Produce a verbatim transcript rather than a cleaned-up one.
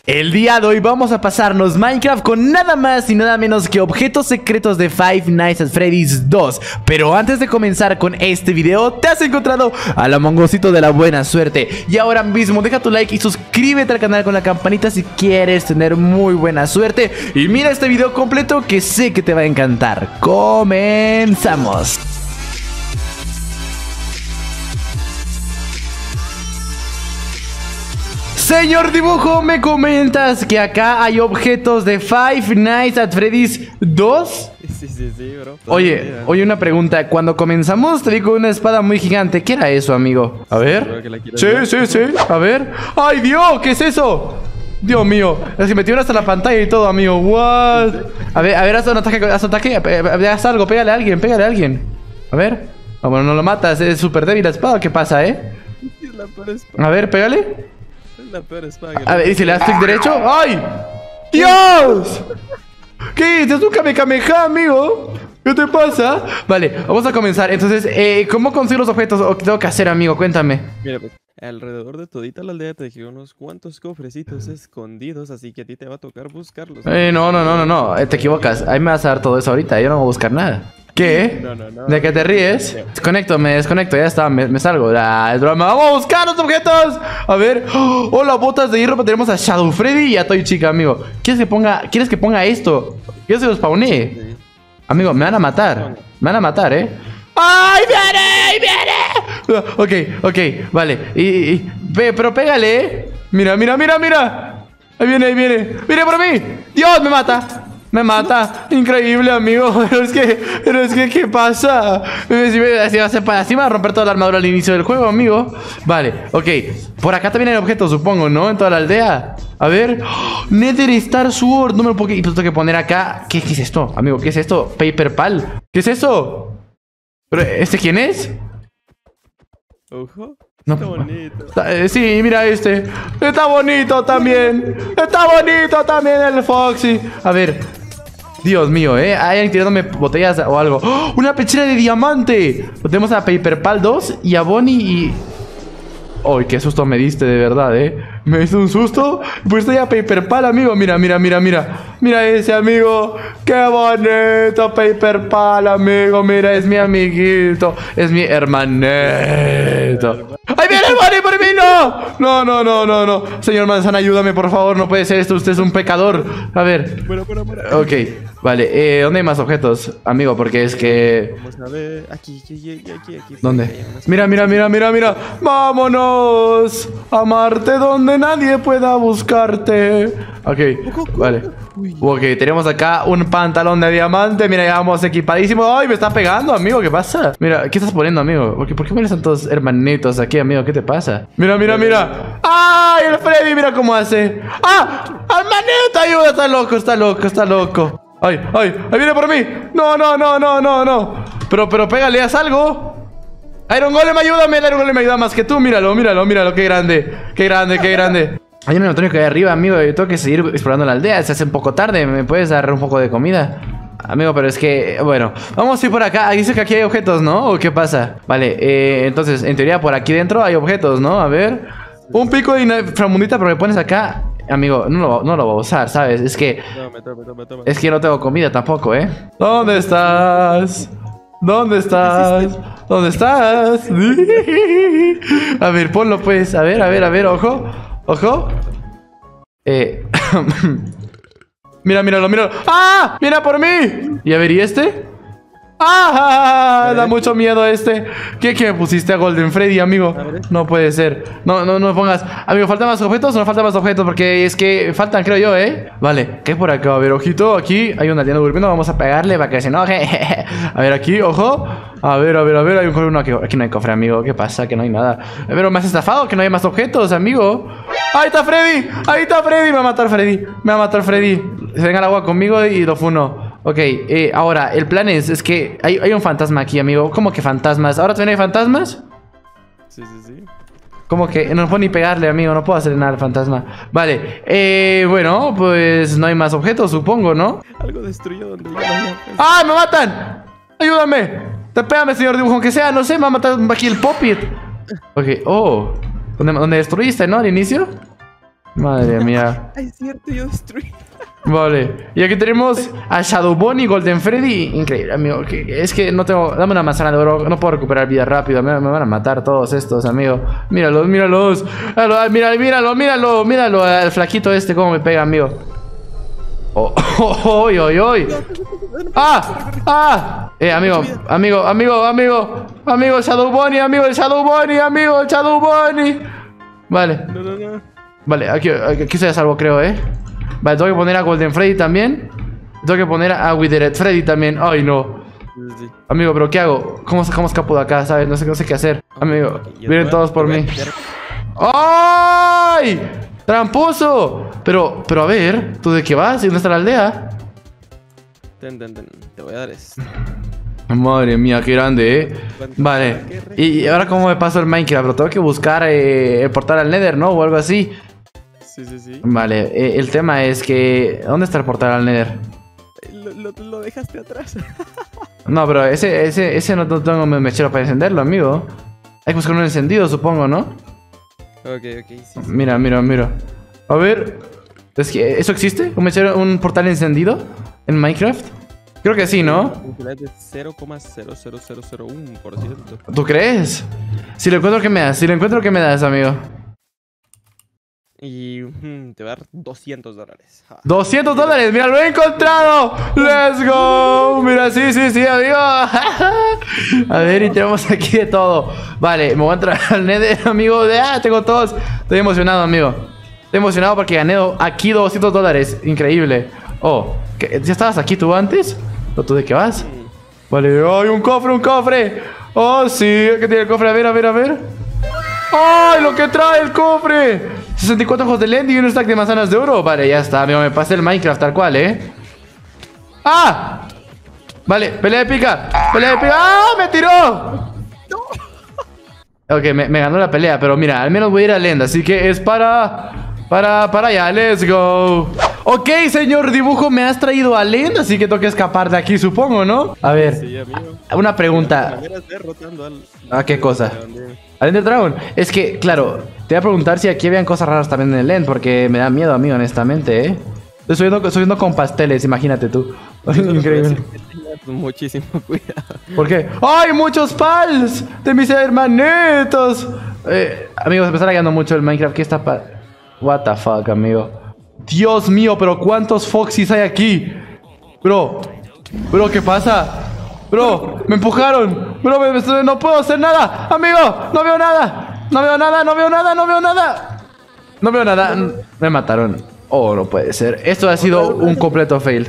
El día de hoy vamos a pasarnos Minecraft con nada más y nada menos que objetos secretos de Five Nights at Freddy's dos. Pero antes de comenzar con este video, te has encontrado al amongosito de la buena suerte. Y ahora mismo deja tu like y suscríbete al canal con la campanita si quieres tener muy buena suerte. Y mira este video completo que sé que te va a encantar. Comenzamos. Señor Dibujo, ¿me comentas que acá hay objetos de Five Nights at Freddy's dos? Sí, sí, sí, bro. Oye, oye, una pregunta. Cuando comenzamos te vi con una espada muy gigante. ¿Qué era eso, amigo? A ver. Sí, sí, sí. A ver. ¡Ay, Dios! ¿Qué es eso? Dios mío. Es que metieron hasta la pantalla y todo, amigo. What? A ver, a ver, haz un ataque. Haz un ataque. Haz algo. Pégale a alguien. Pégale a alguien. A ver. Ah, bueno, no lo matas. Es súper débil la espada. ¿Qué pasa, eh? Es la peor espada. A ver, pégale. La peor espada que a ver, ¿y si le das clic derecho? ¡Ay! ¡Dios! ¿Qué? ¿Te es un Kamehameha, amigo? ¿Qué te pasa? Vale, vamos a comenzar. Entonces, eh, ¿cómo consigo los objetos? ¿O qué tengo que hacer, amigo? Cuéntame. Mira, pues, alrededor de todita la aldea te dejé unos cuantos cofrecitos escondidos, así que a ti te va a tocar buscarlos. Eh, no, no, no, no, no. Eh, te equivocas. Ahí me vas a dar todo eso ahorita. Yo no voy a buscar nada. ¿Qué? No, no, no. ¿De qué te ríes? Desconecto, me desconecto, ya está, me, me salgo. Ah, es broma. ¡Vamos a buscar los objetos! A ver. ¡Oh! Hola, botas de hierro. Tenemos a Shadow Freddy y a Toy Chica, amigo. ¿Quieres que ponga, ¿quieres que ponga esto? ¿Quieres que lo spawnee? Sí. Amigo, me van a matar. Me van a matar, ¿eh? ¡Ay, viene! ¡Viene! Ok, ok, vale. Y, y, ve, pero pégale, ¿eh? Mira, mira, mira, mira. Ahí viene, ahí viene. ¡Viene por mí! ¡Dios, me mata! Me mata, increíble, amigo. Pero es que, pero es que, ¿qué pasa? Así va a ser para así me va a romper toda la armadura al inicio del juego, amigo. Vale, ok. Por acá también hay objetos, supongo, ¿no? En toda la aldea. A ver. ¡Oh! Nether Star Sword. No me lo puedo. Y pues tengo que poner acá. ¿Qué, ¿Qué es esto, amigo? ¿Qué es esto? Paper Pal. ¿Qué es eso? ¿Pero este quién es? Ojo. No. Está bonito. Está, eh, sí, mira este. Está bonito también. Está bonito también el Foxy. A ver. Dios mío, ¿eh? Hay alguien tirándome botellas o algo. ¡Oh! ¡Una pechera de diamante! Tenemos a Paper Pal dos y a Bonnie y... ¡Ay, qué susto me diste, de verdad, eh! ¿Me diste un susto? Pues estoy a Paper Pal, amigo. Mira, mira, mira, mira. Mira ese, amigo. ¡Qué bonito, Paper Pal, amigo! Mira, es mi amiguito. Es mi hermanito. ¡Ahí viene el Bonnie por mí! ¡No! No, no, no, no, no. Señor Manzana, ayúdame, por favor. No puede ser esto. Usted es un pecador. A ver. Bueno, bueno, bueno. Ok, vale. Eh, ¿dónde hay más objetos, amigo? Porque es que... Vamos a ver. Aquí, aquí, aquí, aquí. aquí ¿Dónde? Mira, mira, mira, mira, mira. ¡Vámonos! A Marte donde nadie pueda buscarte. Ok, vale. Ok, tenemos acá un pantalón de diamante. Mira, ya vamos equipadísimos. ¡Ay, me está pegando, amigo! ¿Qué pasa? Mira, ¿qué estás poniendo, amigo? ¿Por qué, ¿por qué me están todos hermanitos aquí, amigo? ¿Qué te pasa? Mira, mira, mira. ¡Ay, el Freddy! Mira cómo hace. ¡Ah! ¡Hermanito! ¡Ayuda! Está loco, está loco, está loco. ¡Ay, ay! ¡Ahí viene por mí! ¡No, no, no, no, no, no! Pero, pero pégale, haz algo. Iron Golem, ayúdame. El Iron Golem me ayuda más que tú. Míralo, míralo, míralo. Qué grande. Qué grande, qué grande. Hay un neutrino que hay arriba, amigo. Yo tengo que seguir explorando la aldea. Se hace un poco tarde. ¿Me puedes dar un poco de comida? Amigo, pero es que... Bueno, vamos a ir por acá. Dice que aquí hay objetos, ¿no? ¿O qué pasa? Vale, eh, entonces, en teoría, por aquí dentro hay objetos, ¿no? A ver. Un pico de inframundita, pero me pones acá... Amigo, no lo, no lo voy a usar, ¿sabes? Es que... Toma, toma, toma, toma. Es que no tengo comida tampoco, ¿eh? ¿Dónde estás? ¿Dónde estás? ¿Dónde estás? A ver, ponlo pues. A ver, a ver, a ver, ojo. Ojo. Eh... Mira, míralo, míralo. ¡Ah! ¡Mira por mí! Y a ver, ¿y este? ¡Ah! Da mucho miedo este. ¿Qué que me pusiste a Golden Freddy, amigo? No puede ser. No, no, no pongas. Amigo, ¿faltan más objetos o no faltan más objetos? Porque es que faltan, creo yo, ¿eh? Vale, ¿qué hay por acá? A ver, ojito, aquí hay un aldeano durmiendo. Vamos a pegarle para que se enoje. A ver, aquí, ojo. A ver, a ver, a ver. Hay un cofre. No, aquí, aquí no hay cofre, amigo. ¿Qué pasa? Que no hay nada. Pero me has estafado, que no hay más objetos, amigo. ¡Ahí está Freddy! ¡Ahí está Freddy! Me va a matar Freddy. Me va a matar Freddy. Se venga al agua conmigo y lo funo. Ok, eh, ahora, el plan es, es que hay, hay un fantasma aquí, amigo. ¿Cómo que fantasmas? ¿Ahora también hay fantasmas? Sí, sí, sí. ¿Cómo que? No puedo ni pegarle, amigo. No puedo hacer nada al fantasma. Vale, eh, bueno, pues no hay más objetos, supongo, ¿no? Algo destruyó donde yo no había pensado. ¡Ah, me matan! ¡Ayúdame! Te pégame, señor dibujo, aunque sea, no sé, me va a matar aquí el Pop-It. Ok, oh. ¿Dónde, ¿Dónde destruiste, no? Al inicio. Madre mía. Ay, es cierto, yo destruí. Vale, y aquí tenemos a Shadow Bonnie, Golden Freddy. Increíble, amigo. Que- Es que no tengo. Dame una manzana de oro. No puedo recuperar vida rápido. Me, me van a matar todos estos, amigo. Míralos, míralos. Míralo, míralo, míralo, míralo. Míralo, el flaquito este, cómo me pega, amigo. Oh, oh, oh, oh, oh. ¡Ah! ¡Ah! Eh, amigo, amigo, amigo, amigo. Amigo, Shadow Bonnie, amigo, el Shadow Bonnie, amigo, el Shadow Bonnie. Vale, No, no, no. vale, aquí, aquí estoy a salvo, creo, eh. Vale, tengo que poner a Golden Freddy también. Tengo que poner a Withered Freddy también. Ay, no. Sí, sí. Amigo, ¿pero qué hago? ¿Cómo, cómo escapo de acá, sabes? No sé, no sé qué hacer. Amigo, Ok, yo te vienen voy a- todos por te voy a mí. quitar- ¡Ay! ¡Tramposo! Pero, pero a ver, ¿tú de qué vas? ¿Y dónde está la aldea? Ten, ten, ten. Te voy a dar esto. Madre mía, qué grande, ¿eh? Vale. ¿Y, y ahora cómo me paso el Minecraft? Lo tengo que buscar eh, el portal al Nether, ¿no? O algo así. Sí, sí, sí. Vale, eh, el tema es que... ¿Dónde está el portal al Nether? Lo, lo, lo dejaste atrás. No, pero ese, ese, ese no no tengo mechero para encenderlo, amigo. Hay que buscar un encendido, supongo, ¿no? Ok, ok, sí, sí. Mira, mira, mira. A ver. Es que, ¿eso existe? ¿Un mechero, un portal encendido? ¿En Minecraft? Creo que sí, ¿no? Velocidad de cero coma cero cero cero cero uno por ciento. ¿Tú crees? Si lo encuentro, ¿qué me das? Si lo encuentro, ¿qué me das, amigo? Y mm, te va a dar doscientos dólares. Ja. ¡doscientos dólares! ¡Mira, lo he encontrado! ¡Let's go! Mira, sí, sí, sí, amigo. A ver, y tenemos aquí de todo. Vale, me voy a entrar al Nether, amigo. De, ah, tengo todos. Estoy emocionado, amigo. Estoy emocionado porque gané aquí doscientos dólares. Increíble. Oh, ¿qué? ¿Ya estabas aquí tú antes? ¿O tú de qué vas? Vale, ¡ay, un cofre, un cofre! ¡Oh, sí! ¿Qué tiene el cofre? A ver, a ver, a ver. ¡Ay, lo que trae el cofre! sesenta y cuatro ojos de Lendi y un stack de manzanas de oro. Vale, ya está, amigo, me pasé el Minecraft tal cual, ¿eh? ¡Ah! Vale, pelea épica. Pelea épica. ¡Ah! ¡Me tiró! Ok, me, me ganó la pelea, pero mira, al menos voy a ir a Lend, así que es para... Para, para allá, let's go. Ok, señor dibujo, me has traído a Lend, así que tengo que escapar de aquí, supongo, ¿no? A ver, Sí, amigo. una pregunta. Maneras derrotando al... ¿A qué cosa? Al Ender Dragon. Es que, claro, te voy a preguntar si aquí habían cosas raras también en el End, porque me da miedo, amigo, honestamente, ¿eh? Estoy subiendo, estoy subiendo con pasteles, imagínate tú. Increíble. Muchísimo cuidado. ¿Por qué? ¡Ay, muchos pals! De mis hermanitos. Eh, amigos, me está lagueando mucho el Minecraft. ¿Qué está pa...? What the fuck, amigo. Dios mío, pero ¿cuántos Foxys hay aquí? Bro. Bro, ¿qué pasa? Bro, me empujaron. Bro, me, me- no puedo hacer nada. Amigo, no veo nada. No veo nada, no veo nada, no veo nada. No veo nada. Me mataron. Oh, no puede ser. Esto ha sido un completo fail.